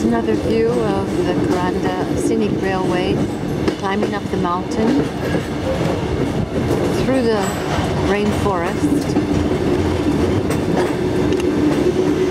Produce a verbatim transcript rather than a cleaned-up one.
Here's another view of the Karanda Scenic Railway, climbing up the mountain through the rainforest.